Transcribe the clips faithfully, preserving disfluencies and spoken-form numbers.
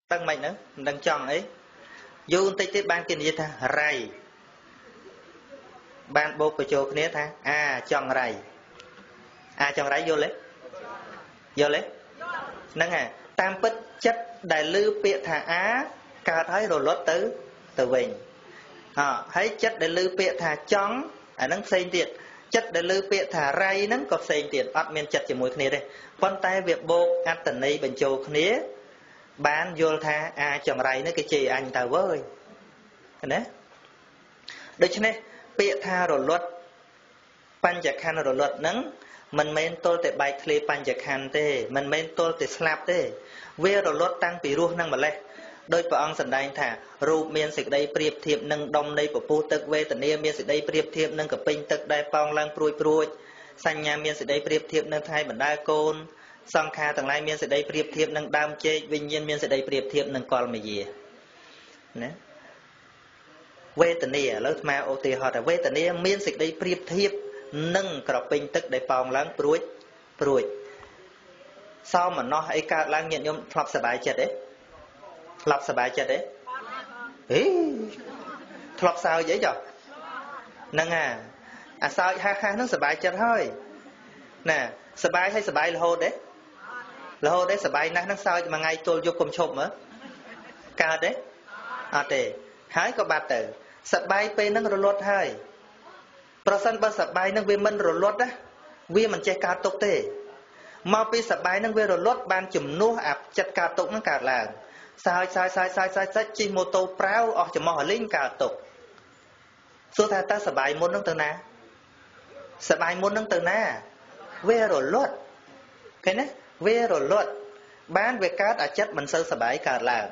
tăng mạnh nữa đang chọn ấy dù tích tích ban kinh gì ta rầy ban bố của chỗ kia ta à chọn rầy à chọn rầy vô lấy vô lấy nâng à tam bích chất đại lư bịa thả á cao thấy rồi lót tứ từ bình à, thấy chất đại lư bịa thả chóng à nâng xây tiệt chất đại lư bịa thả rầy nâng có xây tiệt ọt miên chất chỉ mùi kia đây con tay việc bố át tần này bên chỗ kia bán vô tha à chọn rầy nó cái chị anh ta với đấy được chứ này bịa tha rồi luật pan chạc khăn rồi luật nắng mình men tôi để bài thề pan chạc khăn thế mình men tôi để slap thế về rồi luật tăng bị ruột năng mà lên đôi vợ ông sẵn đây thả rụp miên xịt đây priệp thiệp nâng đông đây của pu tức về tận nia miên xịt đây priệp thiệp nâng cặp pin tức đây phong lang pruy pruy xanh nhà miên xịt đây priệp thiệp nâng thay bản đa côn song kha tầng lai miên xịt đây priệp thiệp nâng đam chê vinh nhiên miên xịt đây priệp thiệp nâng col mày gì nè về tận nia lớn mà ô tì họ là về tận nia miên xịt đây priệp thiệp nâng cặp pin tức đây phong lang pruy pruy sau mà nó ấy cả lang nhận nhôm thọp sờ bài chết đấy lọc sờ bài chết đấy ý lọc sao dễ cho nâng à à sao ha ha nó sờ bài chết thôi nè sờ bài hay sờ bài là hô đấy là hô đấy sờ bài nó sao mà ngay tôi vô cùng chụp nữa ca đấy à để hái có ba từ sờ bài pe nó rồi lót hơi person ba sờ bài nó về mình rồi lót á vì mình chơi ca tục thế mà pe sờ bài nó về rồi lót ban chùm nô áp chặt ca tục nó cả là sai sai sai sai sai sai chi mô tô prao ở chùm mò linh cả tục số thà ta sờ bài môn nó từ na sờ bài môn nó từ na về rồi lót cái này về rồi lót bán về cát ở chất mình sơ sờ bài cả là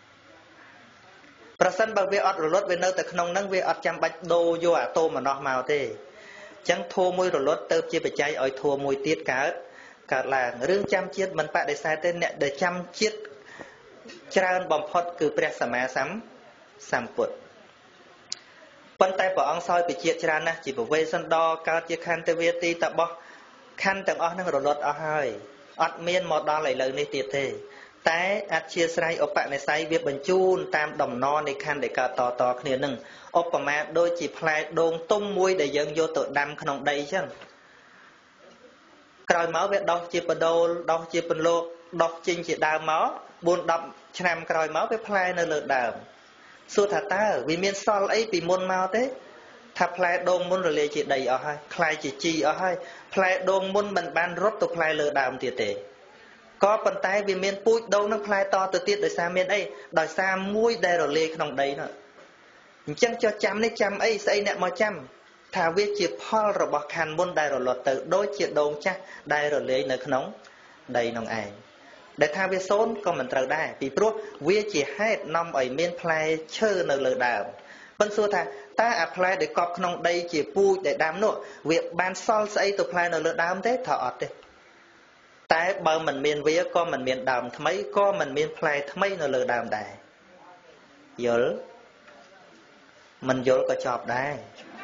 person bao về ọt rồi lót về nơi từ nông nâng về ọt chăm bạch đô vô à tô mà nó màu thế chẳng thua môi rồi lót tơ chia bạch chay ở thua môi tiết cả cả là riêng chăm chiết mình phải để sai tên nè để chăm chiết tràn bom phật cứព្រះសម្មាសម្ពុទ្ធប៉ុន្តែព្រះអង្គសោយវិជាច្រើនណាស់ជាប្រវេសន្តរកើតជាខន្តិវាទីតបោះខណ្ឌទាំងអស់នឹងរលត់អស់ហើយអត់មានមកដល់ឥឡូវនេះទៀតទេតែអធិស្រ័យឧបនិស្ស័យវាបញ្ជូនតាមដំណរនៃខណ្ឌដែលកើតតតគ្នានឹងឧបមាដូចជាផ្លែដូងទុំមួយដែលយើងយកទៅដាំក្នុងដីអញ្ចឹងក្រោយមកវាដុះជាបដូលដុះជាពន្លកដុះចេញជាដើមមកbốn đậpឆ្នាំក្រោយមកវាផ្លែនៅលើដើមសួរថាតើវាមានសល់អីពីមុនមកទេថាផ្លែដូងមុនរលាយជាដីអស់ហើយខ្លាយជាជីអស់ហើយផ្លែដូងមុនមិនបានរត់ទៅផ្លែលើដើមទៀតទេក៏ប៉ុន្តែវាមានពូជដូងនឹងផ្លែតទៅទៀតដោយសារមានអីដោយសារមួយដែលរលាយក្នុងដីនោះអញ្ចឹងចុះចាំនេះចាំអីស្អីអ្នកមកចាំថាវាជាផលរបស់ខណ្ឌមុនដែលរលត់ទៅដូចជាដូងចាស់ដែលរលាយនៅក្នុងដីនោះឯងដែលថាវាសូនក៏មិនត្រូវដែរពីព្រោះវាជាហេតុនាំឲ្យមានផ្លែឈើនៅលើដើមប៉ុន្តែសួរថាតើអាផ្លែដែលកប់ក្នុងដីជាពូជដែលដាំនោះវាបានសល់ស្អីទៅផ្លែនៅលើដើមទេថាអត់ទេតែបើមិនមានវាក៏មិនមានដើមថ្មីក៏មិនមានផ្លែថ្មីនៅលើដើមដែរយល់មិនយល់ក៏ចប់ដែរ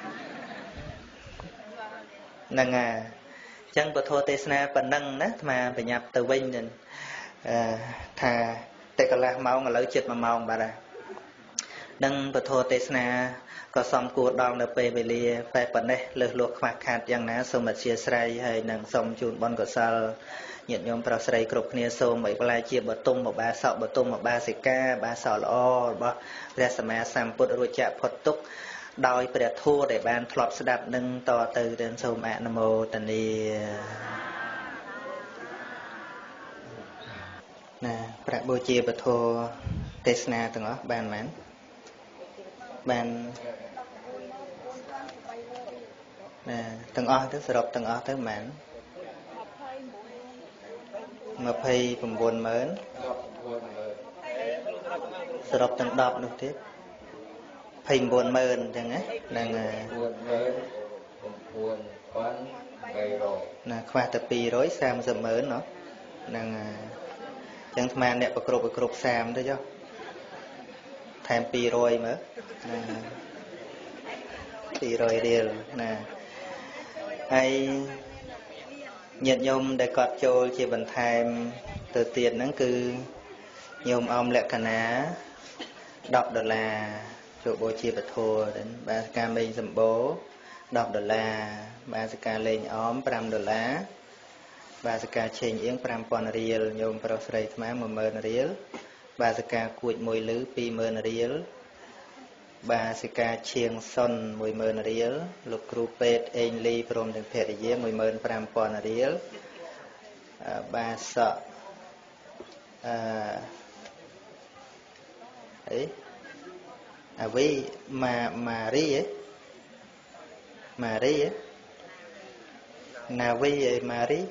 ហ្នឹងហើយអញ្ចឹងពធទេសនាប៉ុណ្ណឹងណាអាត្មាបញ្ញាប់ទៅវិញទៅថាតែកន្លះម៉ោងឥឡូវជិតមួយម៉ោងបាទនឹងពធទេសនាក៏សំគួរដល់នៅពេលវេលាតែប៉ុណ្ណេះលើសលួសខ្វះខាតយ៉ាងណាសូមអធិស្ឋានហើយនឹងសូមជូនបុណ្យកុសលញាតិញោមប្រុសស្រីគ្រប់គ្នាសូមឲ្យផ្លែជាបតុមបបាសកបតុមបបាសិកាបាសកល្អរបស់ព្រះសម្មាសម្ពុទ្ធរួចចាក់ផុតទុក្ខដោយព្រះធម៌ដែលបានធ្លាប់ស្ដាប់នឹងតទៅទាំងសូមអនុមោទនាណាប្រាក់បូជាពធទេសនាទាំងអស់បានមែនបានណាទាំងអស់ទៅសរុបទាំងអស់ទៅមែនยี่สิบเก้าម៉ឺនសរុបទាំងដប់នោះទៀតยี่สิบเก้าម៉ឺនអញ្ចឹងណាហ្នឹងហើយណាខ្វះតែពីររយសាមសិបម៉ឺនเนาะហ្នឹងហើយចឹងស្មានអ្នកប្រគ្រប់ប្រគ្រប់សាមទៅចុះថែមពីររយមើលណាពីររយរៀលណាហើយញាតិញោមដែលគាត់ចូលជាបន្ថែមទៅទៀតហ្នឹងគឺ nhôm om lệ cà ná đọc đô la chỗ bố chia bật thua đến ba ca mình dầm bố đọc đô la ba ca lên óm năm đô la ba ca chênh yếng năm pon riel nhôm pro srei thma một mơn riel ba ca cuội mùi lứ pi mơn riel ba ca chiêng son mùi mơn riel lục cru pet ein ly prom đừng phê dế mùi mơn năm pon riel ba sợ ấy à vì mà mà ri ấy mà ri ấy nào vi ấy mà ri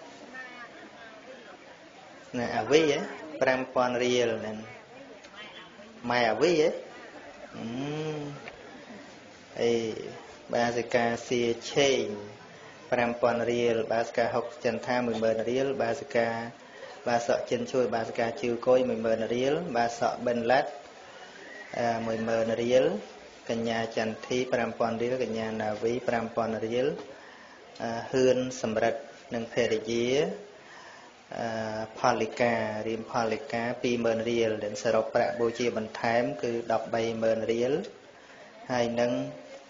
nè à vi ấy pram pon riel nè mai à vi ấy ấy ba ca sia chain pram pon riel ba ca học chân tha mười mơn riel ba ca ba sợ chân chui ba ca chiêu cối mười mơn riel ba sợ bên lát mười mơn riel cả nhà chân thi pram pon riel cả nhà nào với pram pon riel hươn sầm rật nâng phê dế Polika riêng Polika pi mơn riel đến sở rộng bạc bố chia bằng thám cứ đọc bay mơn riel hai nâng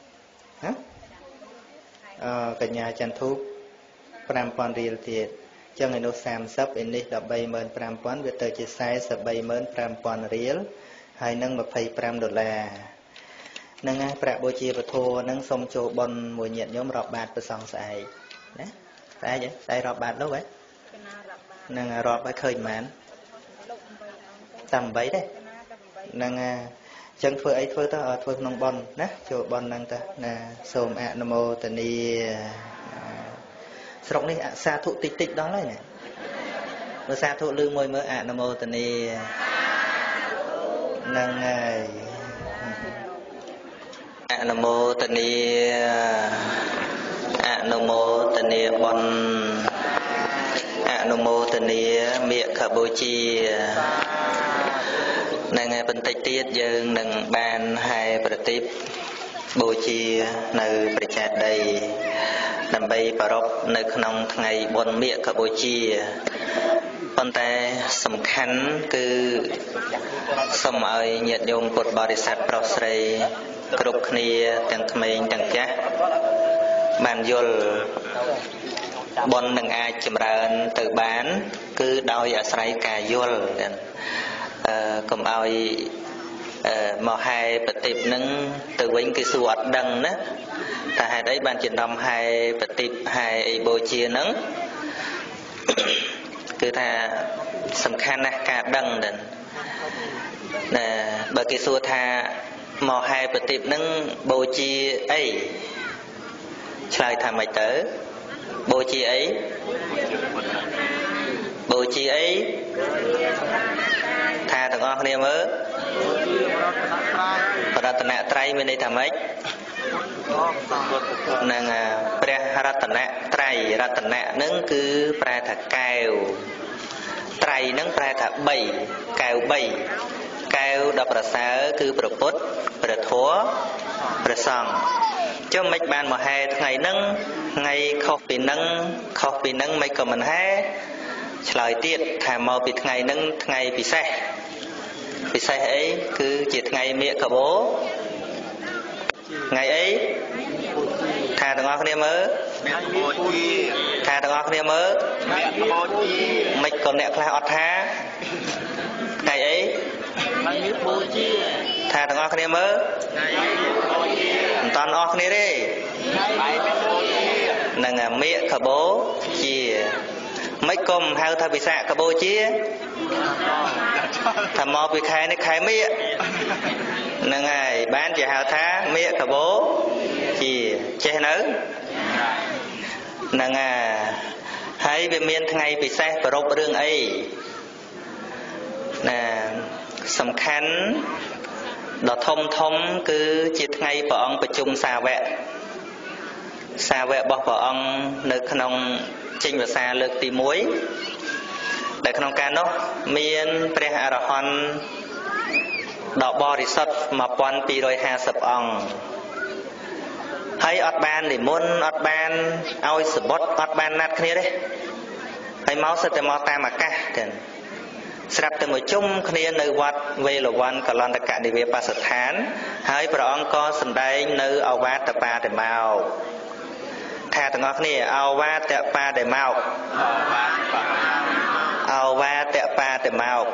cả nhà chân thúc pram pon riel thiệt cho người nô xàm sắp in đi đọc bay mơn pram pon về tờ chia sai sập bay mơn pram pon riel hai nâng mà pay pram đô la nâng á bạc bố chia và thua nâng xong cho bon mùi nhiệt nhóm rọp bạc và xong xài đấy sai vậy sai rọp bạc đâu vậy nâng rọp bạc khơi mán tầm bấy đấy nâng chân phơi ấy phơi ta ở phơi nông bon nè cho bon nâng ta nè xôm ạ nô mô tần đi sọc đi ạ xa thụ tích tích đó này mà xa thụ lương môi mơ ạ nô mô tần đi nâng ạ nô mô tần đi ạ nô mô tần đi bon ạ nô mô tần đi miệng khả bố chi nâng phân tích tiết dương nâng ban haiประติបបូជានៅប្រចាដីដើម្បីប្រពនៅក្នុងថ្ងៃបុណ្យមាឃបូជាប៉ុន្តែសំខាន់គឺសូមឲ្យញាតិញោមពុទ្ធបរិស័ទប្រុសស្រីគ្រប់គ្នាទាំងក្មេងទាំងចាស់បានយល់បុណ្យនឹងអាចចម្រើនទៅបានគឺដោយអាស្រ័យការយល់កុំឲ្យមកហែប្រតិបនឹងទៅវិញគឺសួរអត់ដឹងណាតែហេតុអីបានជាដំហែប្រតិបហែអីបូជានឹងគឺថាសំខាន់ណាស់ការដឹងដែរណាបើគេសួរថាមកហែប្រតិបនឹងបូជាអីឆ្លើយថាម៉េចទៅបូជាអីបូជាអីថាទាំងអស់គ្នាមើលរតនត្រ័យមានន័យថាម៉េចនឹងព្រះរតនត្រ័យរតនៈនឹងគឺប្រែថាកែវត្រ័យនឹងប្រែថាបីកែវបីកែវដ៏ប្រសើរគឺព្រះពុទ្ធព្រះធម៌ព្រះសង្ឃចុះមិនបានមកហែថ្ងៃហ្នឹងថ្ងៃខុសពីហ្នឹងខុសពីហ្នឹងមិនក៏មិនហែឆ្លើយទៀតថាមកពីថ្ងៃហ្នឹងថ្ងៃពិសេសពិសេសអីគឺជាថ្ងៃមាឃបូថ្ងៃអីថាទាំងអស់គ្នាមើលថាទាំងអស់គ្នាមើលមិនក៏អ្នកខ្លះអត់ថាថ្ងៃអីថាទាំងអស់គ្នាមើលមិនតាន់អស់គ្នាទេនឹងមាឃបូជាមិនគុំហៅថាវិសាខបូជាថាមកពីខែនេះខែមាឃហ្នឹងហើយបានជាហៅថាមាឃបូជាចេះនៅហ្នឹងហើយវាមានថ្ងៃពិសេសប្រពរឿងអីណាសំខាន់ដ៏ធំធំគឺជាថ្ងៃព្រះអង្គប្រជុំសាវកសាវករបស់ព្រះអង្គនៅក្នុងចេញភាសាលើកទីមួយដែលក្នុងការនោះមានព្រះអរហន្តដ៏បរិសុទ្ធmột nghìn hai trămห้าสิบអង្គហើយអត់បាននិមន្តអត់បានឲ្យសបុតអត់បានណាត់គ្នាទេហើយមកសិតតែមកតាមអាកាសទេស្រាប់តែមួយជុំគ្នានៅវត្តវេលវ័នកលន្តកនិវេបស្ថានហើយព្រះអង្គក៏សម្ដែងនៅអវាទបាតិមោកថាទាំងអស់គ្នាអវាទបាតិមោកអវាទបាតិមោក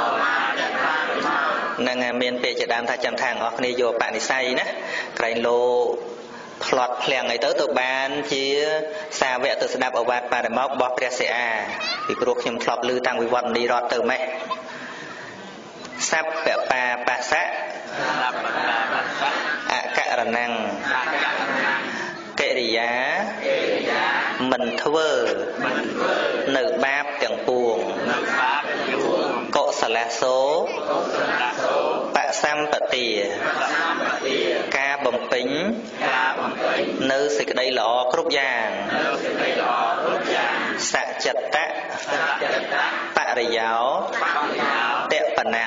នឹងមានពាក្យជាដើមថាចាំថាទាំងអស់គ្នាយកបនិស័យណាក្រែងលោផ្លត់ភ្លាំងអីទៅទៅបានជាសាវកទៅស្ដាប់អវាទបាតិមោករបស់ព្រះសិអាពីព្រោះខ្ញុំធ្លាប់ឮតាំងវិវត្តនីរតទៅម៉េះសัพពបាបស្សៈអករណੰកិរិយាមិនធ្វើនៅបាបទាំងពួងកុសលសោបសម្បទាការបំពេញនៅសេចក្តីល្អគ្រប់យ៉ាងសច្ចិតៈបរិយោតបណੰ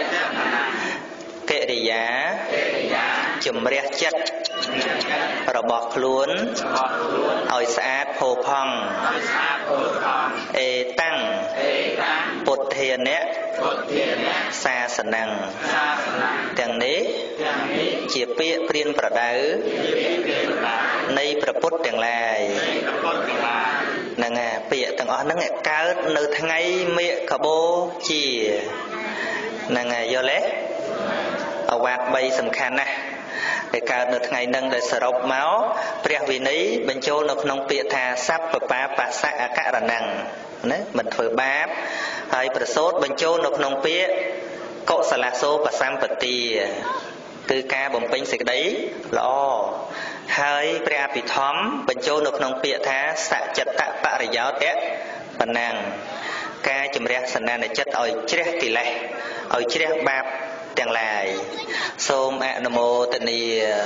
កិរិយាជំរះចិត្តរបស់ខ្លួនឲ្យស្អាតផូរផង់អេតាំងពុទ្ធានៈសាសនੰទាំងនេះជាពាក្យព្រានប្រដៅនៃព្រះពុទ្ធទាំងឡាយហ្នឹងហើយពាក្យទាំងអស់ហ្នឹងកើតនៅថ្ងៃមេឃបូជាហ្នឹងហើយយល់ទេអវាទបីសំខាន់ណាស់ដែលកើតនៅថ្ងៃហ្នឹងដែលសរុបមកព្រះវិន័យបញ្ចូលនៅក្នុងពាក្យថាសัพពបាបស្សៈអករណੰណាមិនធ្វើបាបហើយប្រសូតបញ្ចូលនៅក្នុងពាក្យកុសលសោបសម្បទាគឺការបំពេញសេចក្តីល្អហើយព្រះអភិធម្មបញ្ចូលនៅក្នុងពាក្យថាសច្ចិតៈបរិយោតៈបណੰការជំរះសន្តានចិត្តឲ្យជ្រះកិលេសឲ្យជ្រះបាបទាំងឡាយសូមអនុមោទនា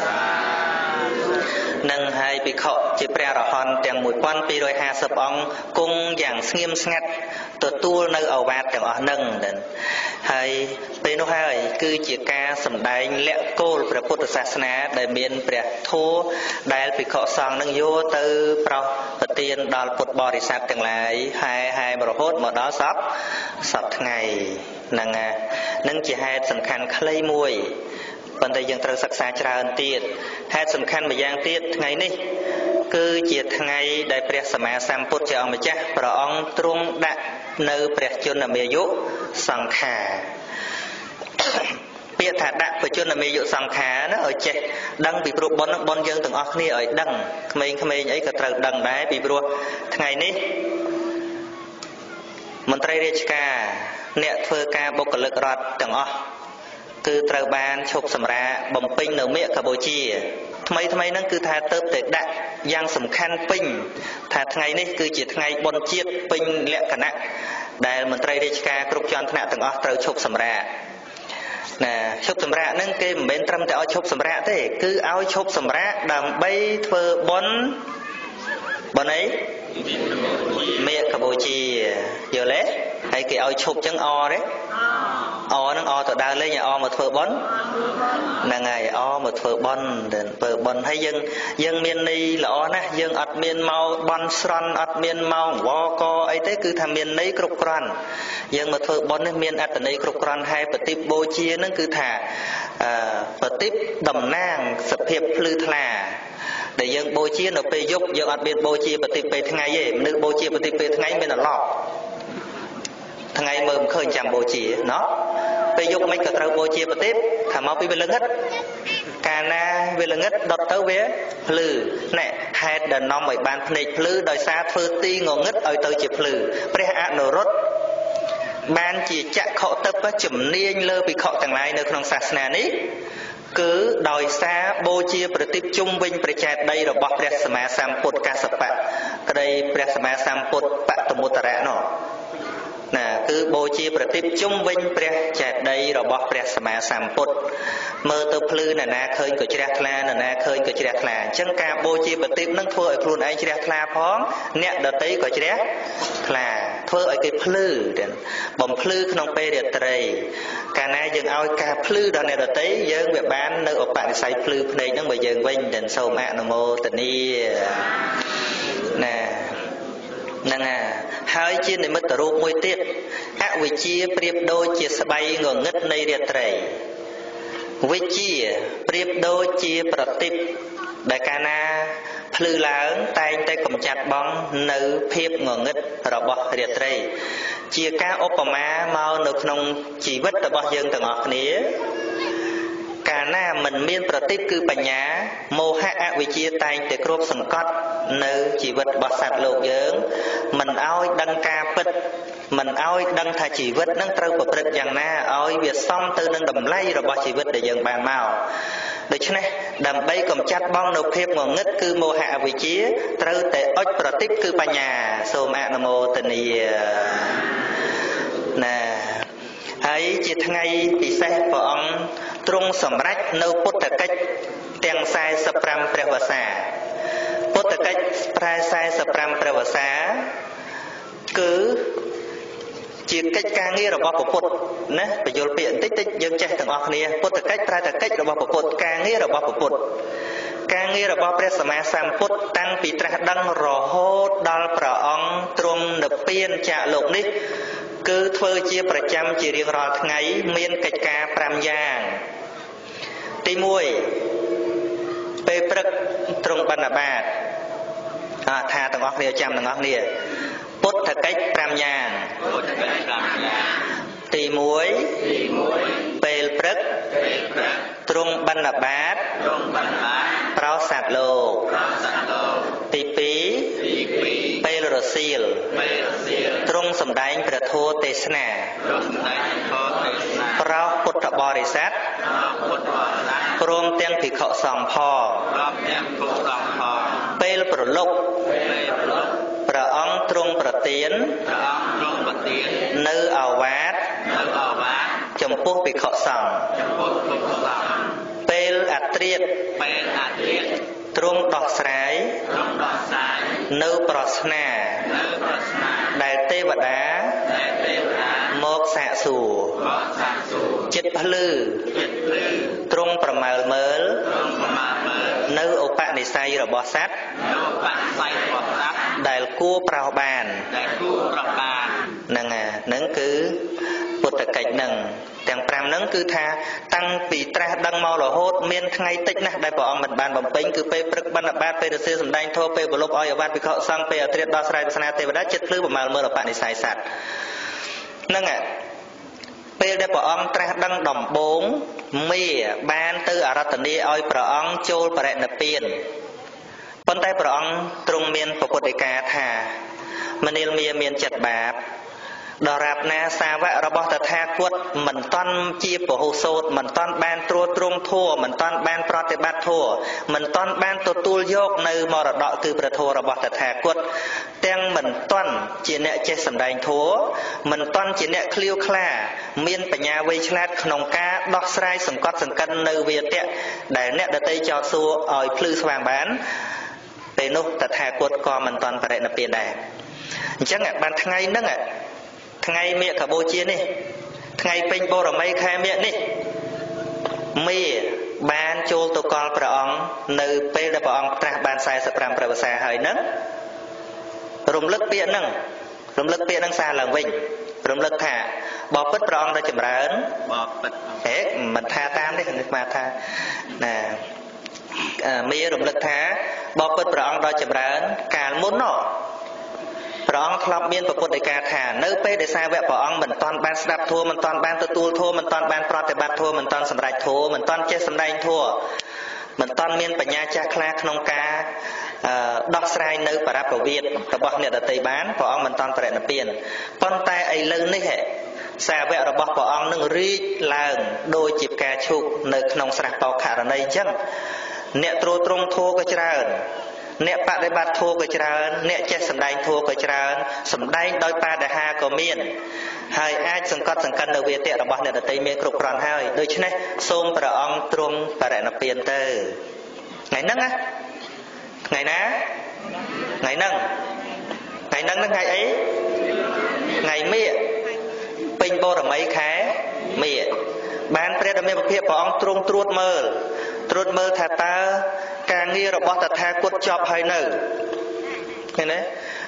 នឹងហើយភិក្ខុជាព្រះអរហន្តទាំងមួយពាន់ពីររយហាសិបអង្គគង់យ៉ាងស្ងៀមស្ងាត់ទទួលនៅអវាទទាំងអស់ហ្នឹងហើយពេលនោះហើយគឺជាការសម្ដែងលក្ខគោលព្រះពុទ្ធសាសនាដែលមានព្រះធម៌ដែលភិក្ខុសង្ឃនឹងយកទៅប្រោសប្រទានដល់ពុទ្ធបរិស័ទទាំងឡាយហែហែរហូតមកដល់សពសពថ្ងៃហ្នឹងនឹងជាហេតុសំខាន់ខ្លីមួយប៉ុន្តែយើងត្រូវសិក្សាច្រើនទៀតហេតុសំខាន់មួយយ៉ាងទៀតថ្ងៃនេះគឺជាថ្ងៃដែលព្រះសម្មាសម្ពុទ្ធជាអង្គម្ចាស់ព្រះអង្គទ្រង់ដាក់នៅព្រះជន្មាយុសង្ខារពាក្យថាដាក់ព្រះជន្មាយុសង្ខារណាឲ្យចេះដឹងពីព្រោះបុណ្យបុណ្យយើងទាំងអស់គ្នាឲ្យដឹងក្មេងៗអីក៏ត្រូវដឹងដែរពីព្រោះថ្ងៃនេះមន្ត្រីរាជការអ្នកធ្វើការបុគ្គលិករដ្ឋទាំងអស់គឺត្រូវបានឈប់សម្រាកបំពេញនៅមេឃបូជាថ្មីថ្មីហ្នឹងគឺថាទៅតែដាក់យ៉ាងសំខាន់ពេញថាថ្ងៃនេះគឺជាថ្ងៃបុណ្យជាតិពេញលក្ខណៈដែលមន្ត្រីរាជការគ្រប់ជាន់ថ្នាក់ទាំងអស់ត្រូវឈប់សម្រាកណាឈប់សម្រាកហ្នឹងគេមិនមែនត្រឹមតែឲ្យឈប់សម្រាកទេគឺឲ្យឈប់សម្រាកដើម្បីធ្វើបុណ្យបុណ្យអីមេឃបូជាយល់ទេហើយគេឲ្យឈប់ចឹងអទេអហ្នឹងអទៅដើរលេងអមកធ្វើបុណ្យហ្នឹងហើយអមកធ្វើបុណ្យធ្វើបុណ្យហើយយើងយើងមានន័យល្អណាស់យើងអត់មានមកបុណ្យស្រន់អត់មានមកវកអីទេគឺថាមានន័យគ្រប់គ្រាន់យើងមកធ្វើបុណ្យនេះមានអត្ថន័យគ្រប់គ្រាន់ហើយប្រតិបបូជាហ្នឹងគឺថាអឺប្រតិបតំណាងសភាពភ្លឺថ្លាដែលយើងបូជានៅពេលយប់យើងអត់មានបូជាប្រតិបពេលថ្ងៃទេមនុស្សបូជាប្រតិបពេលថ្ងៃមានអឡប់ថ្ងៃមើលមិនឃើញចាំបូជាណោះពេលយប់មិនក៏ត្រូវបូជាប្រតិបថាមកពីវាល្ងឹតកាលណាវាល្ងឹតដុតទៅវាភ្លឺណែហេតុដែលនាំឲ្យបានភ្នែកភ្លឺដោយសារធ្វើទីងងឹតឲ្យទៅជាភ្លឺព្រះអនុរុទ្ធបានជាចក្ខុទិបជំនាញលើភិក្ខុទាំងឡាយនៅក្នុងសាសនានេះគឺដោយសារបូជាប្រតិបជុំវិញព្រះចេតិយរបស់ព្រះសម្មាសម្ពុទ្ធកសបៈក្តីព្រះសម្មាសម្ពុទ្ធបតមុត្តរៈនោះណាគឺបូជាប្រតិបជុំវិញព្រះចេតិយរបស់ព្រះសម្មាសម្ពុទ្ធមើលទៅភ្លឺណានាឃើញក៏ជ្រះថ្លាណានាឃើញក៏ជ្រះថ្លាអញ្ចឹងការបូជាប្រតិបនឹងធ្វើឲ្យខ្លួនឯងជ្រះថ្លាផងអ្នកដទៃក៏ជ្រះថ្លាធ្វើឲ្យគេភ្លឺបំភ្លឺក្នុងពេលរាត្រីកាលណាយើងឲ្យការភ្លឺដល់អ្នកដទៃយើងវាបាននៅឧបនិស្ស័យភ្លឺភ្នែកហ្នឹងមកយើងវិញទាំងសូមអនុមោទនាណាហ្នឹងហើយជានិមិត្តរូបមួយទៀតអវិជ្ជាប្រៀបដូចជាស្បៃងងឹតនៃរាត្រីវិជ្ជាប្រៀបដូចជាប្រទីបដែលកាលណាភ្លឺឡើងតែងតែកំចាត់បងនៅភាពងងឹតរបស់រាត្រីជាការឧបមាមកនៅក្នុងជីវិតរបស់យើងទាំងអស់គ្នាកាលណាមិនមានប្រទីបគឺបញ្ញាមោហៈអវិជ្ជាតែងតែគ្របសង្កត់នៅជីវិតរបស់សត្វលោកយើងមិនឲ្យដឹងការពិតមិនឲ្យដឹងថាជីវិតនឹងត្រូវប្រព្រឹត្តយ៉ាងណាឲ្យវាសមទៅនឹងតម្លៃរបស់ជីវិតដែលយើងបានមកដូច្នេះដើម្បីកម្ចាត់បងនៅភាពងងឹតគឺមោហៈអវិជ្ជាត្រូវតែអុជប្រទីបគឺបញ្ញាសូមអនុមោទនាណាហើយជាថ្ងៃពិសេសព្រះអង្គទ្រង់សម្រេចនៅពុទ្ធកិច្ចទាំងសែសិបប្រាំព្រះវស្សាពុទ្ធកិច្ចប្រែសែសិបប្រាំព្រះវស្សាគឺជាកិច្ចការងាររបស់ព្រះពុទ្ធណាបញ្យល់ពាក្យបន្តិចតិចយើងចេះទាំងអស់គ្នាពុទ្ធកិច្ចប្រែតែកិច្ចរបស់ព្រះពុទ្ធការងាររបស់ព្រះពុទ្ធការងាររបស់ព្រះសម្មាសម្ពុទ្ធតាំងពីត្រាស់ដឹងរហូតដល់ព្រះអង្គទ្រង់និព្វានចាកលោកនេះគឺធ្វើជាប្រចាំជារៀងរាល់ថ្ងៃមានកិច្ចការប្រាំយ៉ាងទីមួយពេលព្រឹកទ្រង់បណ្ឌបាតអាថាទាំងអស់គ្នាចាំទាំងអស់គ្នាពុទ្ធកិច្ចប្រាំយ៉ាងពុទ្ធកិច្ចប្រាំយ៉ាងទីមួយទីមួយពេលព្រឹកពេលព្រឹកទ្រង់បណ្ឌបាតទ្រង់បណ្ឌបាតប្រោសសត្វលោកប្រោសសត្វលោកទីពីរទីពីរពេលរសៀលពេលរសៀលទ្រង់សម្ដែងព្រះធម៌ទេសនាទ្រង់សម្ដែងព្រះធម៌ទេសនាប្រោសពុទ្ធបរិស័ទប្រោសពុទ្ធបរិស័ទព្រមទាំងភិក្ខុសង្ឃផងព្រមទាំងភិក្ខុសង្ឃផងពេលប្រលប់ពេលប្រលប់ព្រះអង្គទ្រង់ប្រទានព្រះអង្គទ្រង់ប្រទាននៅអាវាទនៅអាវាទចំពោះភិក្ខុសង្ឃចំពោះភិក្ខុសង្ឃពេលអត្រាតពេលអត្រាតទ្រង់ដោះស្រាយទ្រង់ដោះស្រាយនៅប្រស្នានៅប្រស្នាដែលទេវតាដែលទេវតាមកសាកសួរមកសាកសួរចិត្តភ្លឺចិត្តភ្លឺទ្រង់ប្រមើលមើលទ្រង់ប្រមើលមើលនៅឧបនិស្ស័យរបស់សត្វនៅឧបនិស្ស័យរបស់សត្វដែលគួរប្រោសបានដែលគួរប្រោសបានហ្នឹងហ្នឹងគឺពុទ្ធកិច្ចហ្នឹងទាំងប្រាំហ្នឹងគឺថាតាំងពីត្រាស់ដឹងមករហូតមានថ្ងៃតិចណាស់ដែលព្រះអង្គមិនបានបំពេញគឺពេលព្រឹកបណ្ឌបាតពេលរសៀលសម្ដែងធម៌ពេលប្រលប់ឲ្យអាវាទភិក្ខុសង្ឃពេលអត្រាតដោះស្រាយទស្សនាទេវតាចិត្តភ្លឺប្រមើលមើលឧបនិស្ស័យសត្វហ្នឹងពេលដែលព្រះអង្គត្រាស់ដឹងដំបូងមេបានទៅអារាធនាឲ្យព្រះអង្គចូលបរិនិព្វានប៉ុន្តែព្រះអង្គទ្រង់មានប្រពុតិកាថាមនាលមាមានចិត្តបាបដរាបណាសាវករបស់តថាគតមិនតាន់ជាពហុសោតមិនតាន់បានត្រួតត្រងធัวមិនតាន់បានប្រតិបត្តិធัวមិនតាន់បានទទួលយកនៅមរតកគឺព្រះធัวរបស់តថាគតទាំងមិនតាន់ជាអ្នកចេះសម្ដែងធัวមិនតាន់ជាអ្នកឃ្លាវខ្លាមានបញ្ញាវៃឆ្លាតក្នុងការដោះស្រាយសង្កត់សង្កិននៅវាទៈដែលអ្នកដតីចោទសួរឲ្យភ្លឺស្វាងបានពេលនោះតថាគតក៏មិនតាន់បរិនិព្វានដែរអញ្ចឹងបានថ្ងៃហ្នឹងថ្ងៃមាឃបូជានេះថ្ងៃពេញបូរមីខែមាឃនេះមេបានចូលទៅកល់ព្រះអង្គនៅពេលដែលព្រះអង្គត្រាស់បានសែសិបប្រាំព្រះវស្សាហើយហ្នឹងរំលឹកពាក្យហ្នឹងរំលឹកពាក្យហ្នឹងសារឡើងវិញរំលឹកថាបបិទ្ធព្រះអង្គដ៏ចម្រើនបបិទ្ធហេមិនថាតាមទេខ្ញុំស្មានថាណាមេរំលឹកថាបបិទ្ធព្រះអង្គដ៏ចម្រើនកាលមុននោះព្រះអង្គធ្លាប់មានប្រពុតិកាថានៅពេលដែលសាវកព្រះអង្គមិនតាន់បានស្ដាប់ធម៌មិនតាន់បានទទួលធម៌មិនតាន់បានប្រតិបត្តិធម៌មិនតាន់សម្រេចធម៌មិនតាន់ចេះសម្ដែងធម៌មិនតាន់មានបញ្ញាចាស់ខ្លាក្នុងការដោះស្រាយនៅបរិបវិទ្យរបស់អ្នកដទៃបានព្រះអង្គមិនតាន់បរិនិព្វានប៉ុន្តែឥឡូវនេះសាវករបស់ព្រះអង្គនឹងរីកឡើងដោយជាផ្កាឈូកនៅក្នុងស្រះបោខរណីអញ្ចឹងអ្នកត្រួតត្រងធម៌ក៏ច្រើនអ្នកបដិបត្តិធម៌ក៏ច្រើនអ្នកចេះសម្ដែងធម៌ក៏ច្រើនសម្ដែងដោយបដិហាក៏មានហើយអាចសង្កត់សង្កិននៅវាទៈរបស់អ្នកដទៃមានគ្រប់គ្រាន់ហើយដូច្នេះសូមព្រះអង្គទ្រង់បរិនិព្វានទៅថ្ងៃហ្នឹងណាថ្ងៃណាថ្ងៃហ្នឹងថ្ងៃហ្នឹងថ្ងៃអីថ្ងៃមាឃពេញបូរមីខែមាឃបានព្រះដ៏មានពភាពព្រះអង្គទ្រង់ត្រួតមើលត្រួតមើលថាតើការងាររបស់តថាគតចប់ហើយនៅឃើញទេ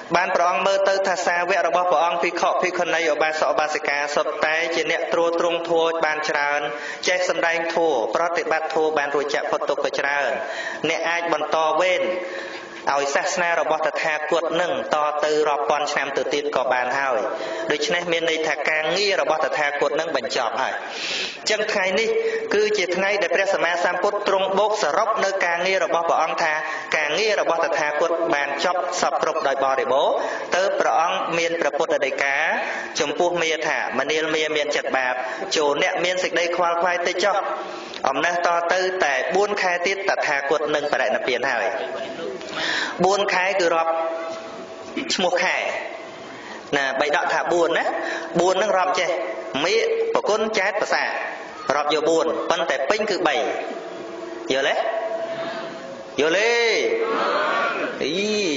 banព្រះអង្គមើលទៅថាសាវករបស់ព្រះអង្គភិក្ខុភិក្ខុនីឧបាសកឧបាសិកាសុទ្ធតែជាអ្នកត្រួតត្រងធម៌បានច្រើនចេះសម្ដែងធម៌ប្រតិបត្តិធម៌បានរួចចាក់ផុតទុក្ខក៏ច្រើនអ្នកអាចបន្តវេនឲ្យសាសនារបស់តថាគតនឹងតទៅរាប់ពាន់ឆ្នាំទៅទៀតក៏បានហើយដូច្នេះមានន័យថាការងាររបស់តថាគតនឹងបញ្ចប់ហើយអញ្ចឹងថ្ងៃនេះគឺជាថ្ងៃដែលព្រះសម្មាសម្ពុទ្ធទ្រង់បូកសរុបនៅការងាររបស់ព្រះអង្គថាការងាររបស់តថាគតបានចប់សពគ្រប់ដោយបរិបូរណ៍ទៅព្រះអង្គមានព្រះពុទ្ធដីកាចំពោះមាថាមនាលមាមានចិត្តបាបចូលអ្នកមានសេចក្តីខ្វល់ខ្វាយតិចចុះអំណះតទៅតែបួនខែទៀតតថាគតនឹងបរិនិព្វានហើយបួនខែគឺរាប់ឈ្មោះខែណាបីដកថាបួនណាបួននឹងរាប់ចេះមេប្រគុណចែកភាសារាប់យកបួនប៉ុន្តែពេញគឺបីយល់ទេយល់ទេអី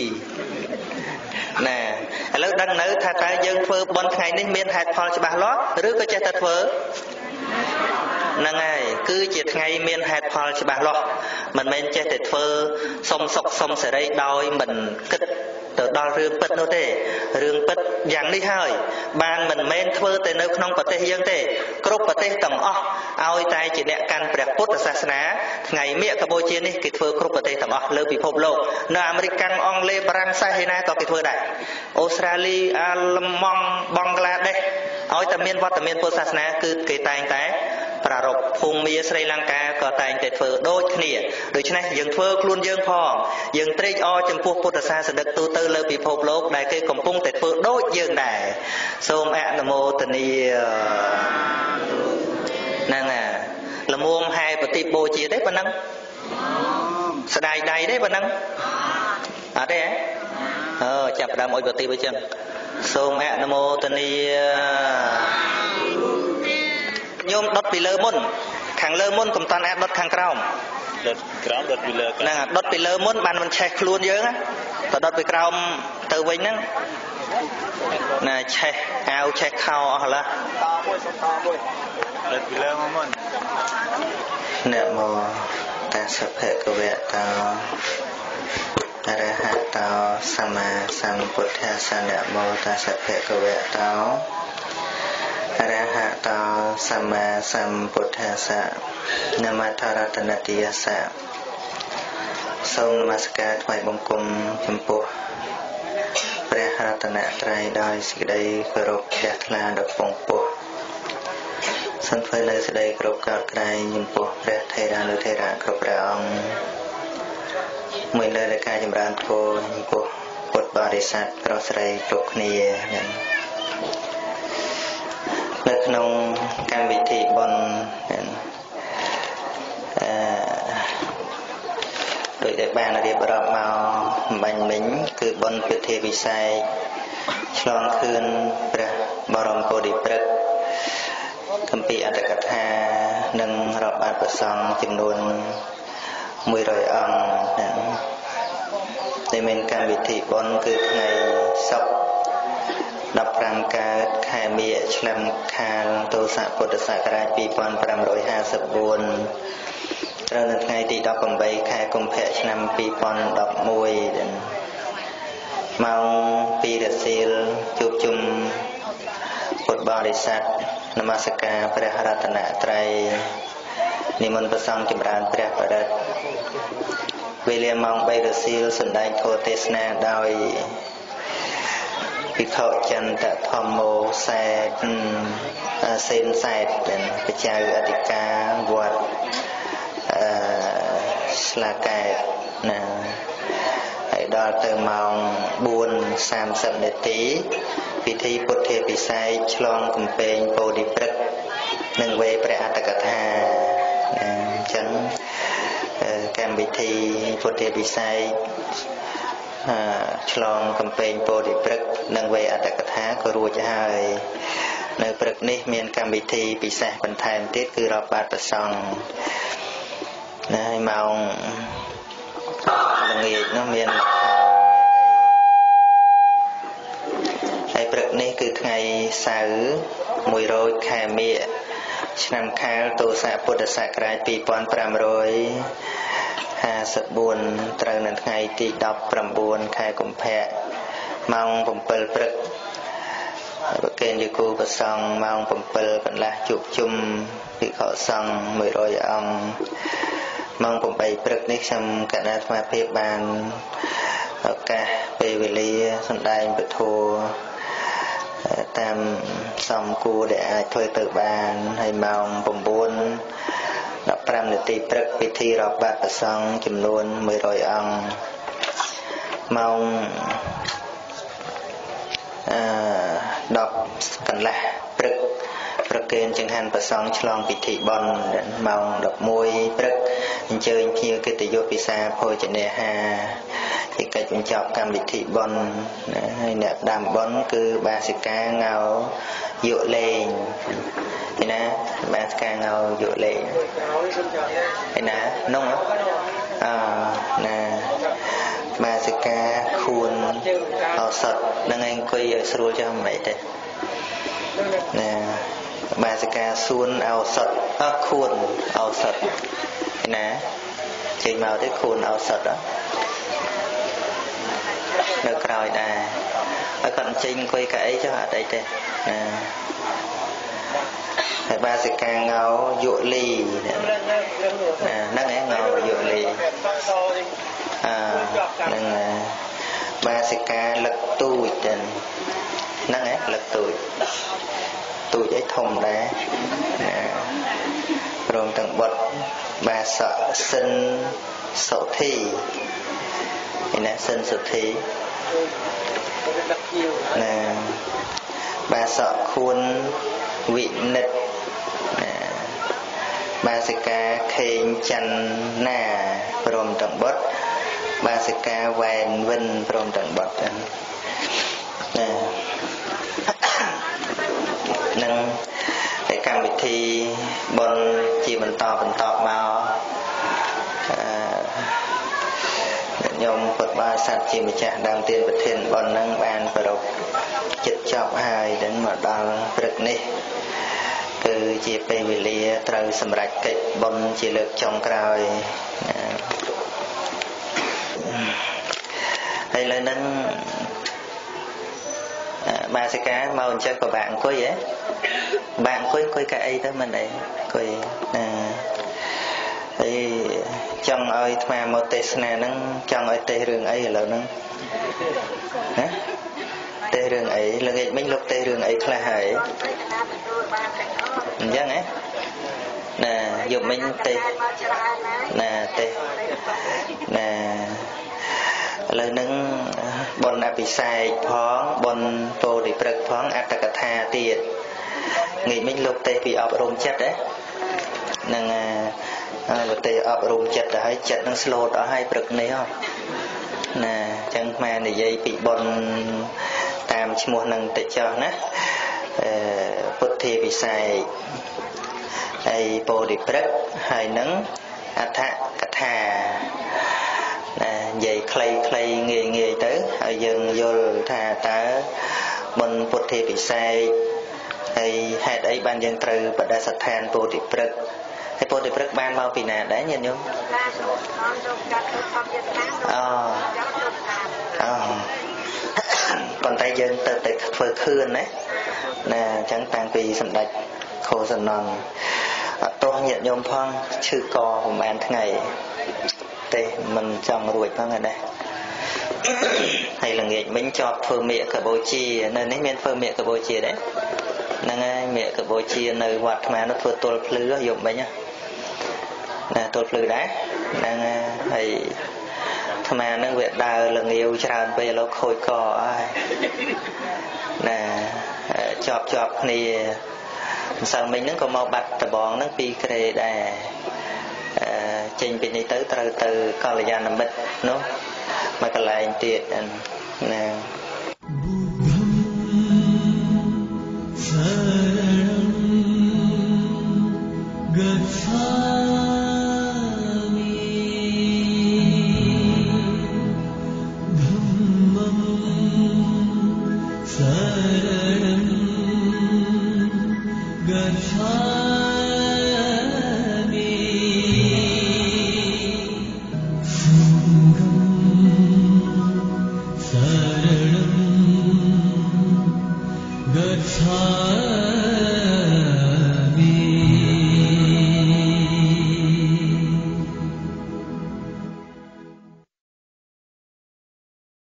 ណែឥឡូវដឹងនៅថាតើយើងធ្វើបុណ្យថ្ងៃនេះមានហេតុផលច្បាស់លាស់ឬក៏ចេះតែធ្វើហ្នឹងហើយគឺជាថ្ងៃមានហេតុផលច្បាស់លាស់មិនមែនចេះតែធ្វើសុំសុខសុំសេរីដោយមិនគិតទៅដល់រឿងពិតនោះទេរឿងពិតយ៉ាងនេះហើយបានមិនមែនធ្វើតែនៅក្នុងប្រទេសយើងទេគ្រប់ប្រទេសទាំងអស់ឲ្យតែជាអ្នកកាន់ព្រះពុទ្ធសាសនាថ្ងៃមាឃកម្ពុជានេះគេធ្វើគ្រប់ប្រទេសទាំងអស់លើពិភពលោកនៅអាមេរិកកាំងអង់គ្លេសបារាំងសាសឯណាក៏គេធ្វើដែរអូស្ត្រាលីអាល្លឺម៉ង់បង់ក្លាដេសឲ្យតែមានវត្តមានពុទ្ធសាសនាគឺគេតែងតែប្រារព្ធភូមាស្រីលង្កាក៏តែងតែធ្វើដូចគ្នាដូច្នេះយើងធ្វើខ្លួនយើងផងយើងត្រេកអរចំពោះពុទ្ធសាសនិកទូទៅលើពិភពលោកដែលគេកំពុងតែធ្វើដូចយើងដែរសូមអនុមោទនាហ្នឹងហើយល្មមហែប្រតិបូជាទេប៉ុណ្ណឹងស្ដាយដៃទេប៉ុណ្ណឹងអត់ទេអឺចាប់ដើមអុយប្រតិបអញ្ចឹងសូមអនុមោទនាញោមដុតពីលើមុនខាងលើមុនកុំតាន់អាចដុតខាងក្រោមដុតក្រោមដុតពីលើហ្នឹងដុតពីលើមុនបានមិនឆេះខ្លួនយើងទៅដុតពីក្រោមទៅវិញហ្នឹងណាឆេះអាវឆេះខោអស់ឡើយតមួយសុំតមួយដុតពីលើមកមុនណាមោតាសភគវៈតោអរហតោសម្មាសម្ពុទ្ធាសនមោតាសភគវៈតោអរហតោសម្មាសម្ពុទ្ធាសៈនមថរតនតិយសៈសូមនមស្ការថ្វាយបង្គំចំពោះព្រះរតនត្រ័យដោយសេចក្តីគោរពជ្រះថ្លាដល់ពងពោះសូមធ្វើនៅសេចក្តីគោរពកោតក្រែងចំពោះព្រះថេរានុថេរៈគ្រប់ព្រះអង្គមួយលើនៃការចម្រើនធម៌ចំពោះពុទ្ធបរិស័ទប្រុសស្រីគ្រប់គ្នានៅក្នុងកម្មវិធីបុណ្យអឺដោយដែលបានរៀបរាប់មកអំបញ្ញមិញគឺបុណ្យពិធីពិសេសឆ្លងខឿនព្រះបរមពោធិព្រឹក្សគម្ពីរអត្តកថានិងរាប់បាតប្រសង្ឃចំនួនមួយរយអង្គដែលមានកម្មវិធីបុណ្យគឺថ្ងៃសុក្រដប់ប្រាំកើតខែមិញឆ្នាំខាលទសពុទ្ធសករាជពីរពាន់ប្រាំរយហាសិបបួនត្រូវនៅថ្ងៃទីដប់ប្រាំបីខែកុម្ភៈឆ្នាំពីរពាន់ដប់មួយម៉ោងពីររសៀលជួបជុំពុទ្ធបរិស័ទនមស្ការព្រះរតនត្រ័យនិមន្តព្រះសង្ឃចម្រើនព្រះបរិត្តវេលាម៉ោងបីរសៀលសម្ដែងធម៌ទេសនាដោយភិក្ខុចន្ទធម្មោសែតសេនសែតបច្ចៅអធិការវត្តអឺស្លាកែតណាហើយដល់ទៅម៉ោងបួនសាមសិបនាទីពិធីពុទ្ធាពិសេសឆ្លងកំពែងពោធិព្រឹក្សនិងវេព្រះអត្តកថាអញ្ចឹងកម្មវិធីពុទ្ធាពិសេសឆ្លងកំពែងពោធិព្រឹក្សនិងវេអត្តកថាក៏រួចហើយនៅព្រឹកនេះមានកម្មវិធីពិសេសបន្ថែមទៀតគឺរាប់បាតប្រសង្ឃណាហើយម៉ោងល្ងាចនោះមានហើយព្រឹកនេះគឺថ្ងៃសៅរ៍មួយរោចខែមិញឆ្នាំខាលទសពុទ្ធសករាជពីរពាន់ប្រាំរយហាសិបបួនត្រូវនៅថ្ងៃទីដប់ប្រាំបួនខែកុម្ភៈ mong bầm bel prek bậc khen như cô bậc song mong bầm bel vẫn là chụp chung bị họ song mười rồi ông mong bầm bel prek này xem cả na mà phê bàn cả về về li sân đai bậc thua tam song cô để thôi tự bàn hay mong bầm buôn đọc pram để tì prek bị thi rập bát bậc song chùm luôn mười rồi ông mong đọc cần là prek prek kênh chẳng hạn bậc song chlong bị thị bon mong đọc môi prek chơi kia cái tự do visa phôi cho nè ha thì cái chúng chọn cam bị thị bon hay nè đàm bon cứ ba sĩ ca ngao dụ lên thì nè ba sĩ ca ngao dụ lên thì nè nông à nè ba sĩ ca khuôn họ sật đang anh quay ở sưu cho mày thế nè ba sĩ ca xuân ao sật à, khuôn ao sật thì nè chơi màu tới khuôn ao sật đó được rồi nè ở còn chinh quay cái cho họ đây đây nè ba sĩ ca ngao dụ ly nè nó nghe ngao dụ ly à nè ba sĩ ca lật tui trên nó nghe lật tui tui giấy thùng đá nè rồi tầng bật ba sợ sinh sổ thi nè sinh sổ thi nè ba sợ khuôn vị nịch nè ba sĩ ca khen chanh nà rồi tầng bật ba sĩ ca vẹn vinh rồi tầng bật nè nâng cái cam bị thi bon chỉ mình to mình to màu nhôm Phật ba sát chỉ mình chả đam tiền vật thiền bon nâng ban và độc chích chọc hai đến mà đào rực này cứ chỉ về về lia trời sầm rạch cái bon chỉ lực trong cày hay là nâng ba sẽ cá màu chơi của bạn coi vậy bạn coi coi cái đó mình đấy coi à thì trong ơi mà một tê nè nó trong ơi tê rừng ấy là nó hả tê rừng ấy là cái mình lúc tê rừng ấy là hãy dân ấy nè dùng mình tê nè tê nè lời nâng bon áp sai phóng bon tô để prek phóng áp tạc tha tiệt nghĩ mình lúc tê bị áp rôm chất đấy nâng vật tê áp rôm chất là hay chất nâng slot ở hai prek này không nè chẳng mà để dây bị bon tam mua nâng tê cho nè vật tê bị sai hay bồ để prek hay nâng áp thạ tha vậy clay clay nghề nghề tới ở dân vô thà ta mình bột thì bị sai hay hạt ấy ban dân từ và đã sát than bột thì prek hay bột thì prek ban bao vì nào đấy nhìn nhung à à còn tay dân từ từ phơi khươn đấy nè chẳng tăng vì sầm đạch khô sầm non tôi nhận nhung phong chữ cò của bạn thế này tê mình trong ruột nó ở đây hay là nghề mình cho phơi mẹ cả bôi chi nên nên men phơi mẹ cả bôi chi đấy năng mẹ cả bôi chi nơi hoạt mà nó phơi tôl phứ dùng vậy nhá nè tôl phứ đấy năng hay mà năng việt đào là nhiều tràn bây giờ nó khôi cò nè chọp chọp này sao mình nó có màu bạch tập bón nó pi cái đây trên bên này tới từ từ con là gia nằm bích nó mà cái lại tiệt nè Buddham Saranam Gacchami